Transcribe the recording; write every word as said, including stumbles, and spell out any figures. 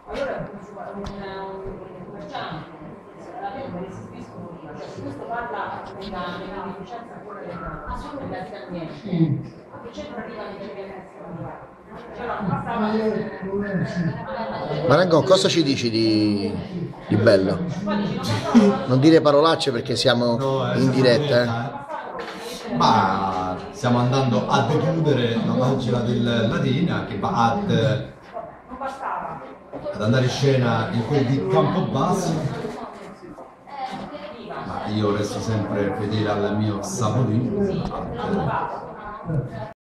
allora un, un commerciante la ferma che si spescono prima, cioè se questo parla della beneficenza ancora dell'azienda, che c'è arriva di Marengo, cosa ci dici di, di bello? Non dire parolacce perché siamo no, eh, in diretta, eh. Ma stiamo andando a chiudere la pagina del Latina che va ad, ad andare in scena in quelli di Campobasso, ma io resto sempre fedele al mio Saporino.